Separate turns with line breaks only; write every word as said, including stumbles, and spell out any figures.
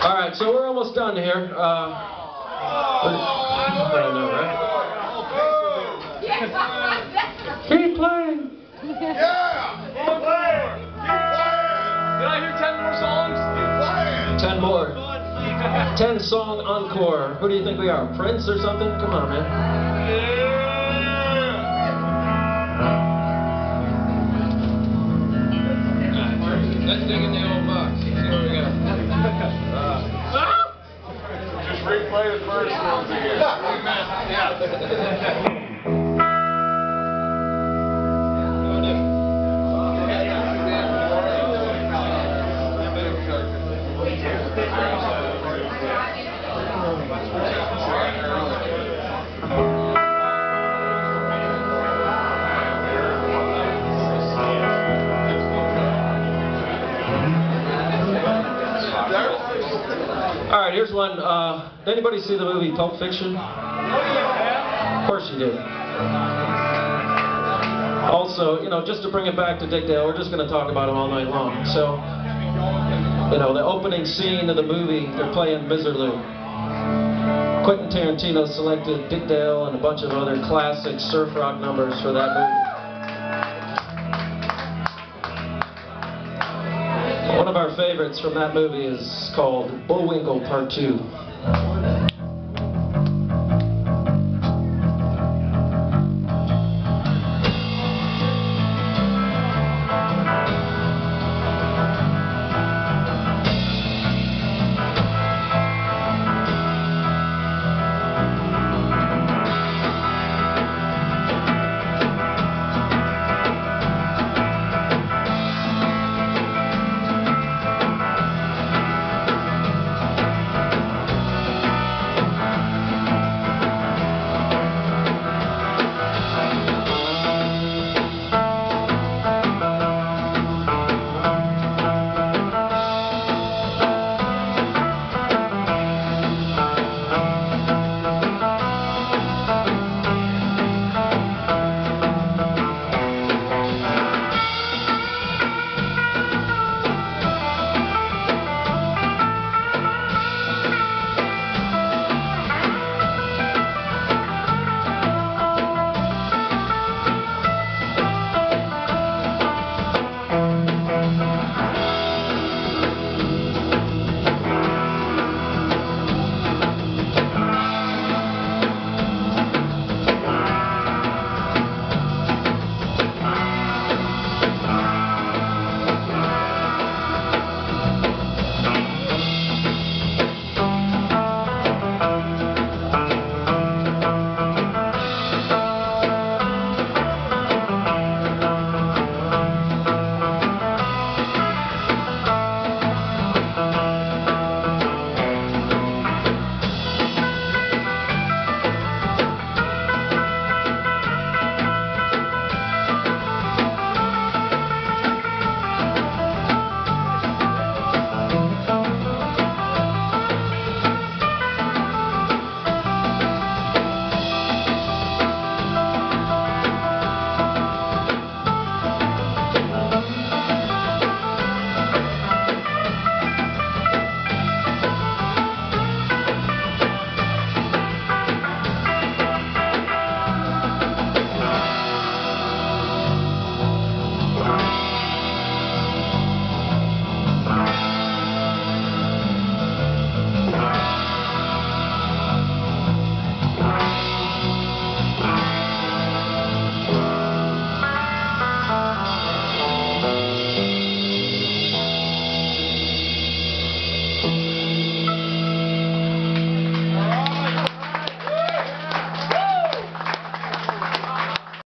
All right, so we're almost done here. Uh, I don't know, right? Keep playing.
Yeah! Keep playing! Keep playing!
Did I hear ten more songs?
Keep playing!
Ten more. Ten song encore. Who do you think we are? Prince or something? Come on, man.
Yeah!
Let's dig in the old box. See what we got.
Uh, just replay the first ones again. Yeah.
All right, here's one. Uh, did anybody see the movie Pulp Fiction? Of course you did. Also, you know, just to bring it back to Dick Dale, we're just going to talk about him all night long. So, you know, the opening scene of the movie, they're playing Miserlou. Quentin Tarantino selected Dick Dale and a bunch of other classic surf rock numbers for that movie. One of our favorites from that movie is called Bullwinkle Part two.